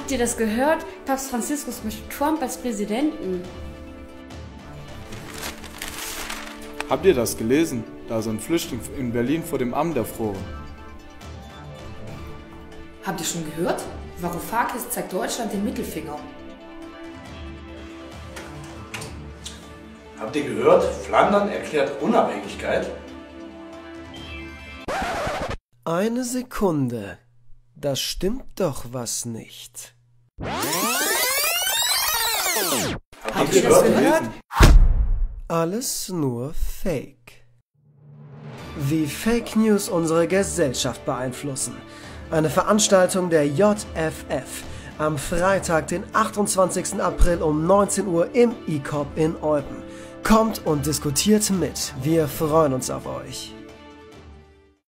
Habt ihr das gehört? Papst Franziskus möchte Trump als Präsidenten. Habt ihr das gelesen? Da ist ein Flüchtling in Berlin vor dem Amt erfroren. Habt ihr schon gehört? Varoufakis zeigt Deutschland den Mittelfinger. Habt ihr gehört? Flandern erklärt Unabhängigkeit. Eine Sekunde. Da stimmt doch was nicht. Habt ihr das gehört? Alles nur Fake. Wie Fake News unsere Gesellschaft beeinflussen. Eine Veranstaltung der JFF am Freitag, den 28. April um 19 Uhr im ICOP in Eupen. Kommt und diskutiert mit. Wir freuen uns auf euch.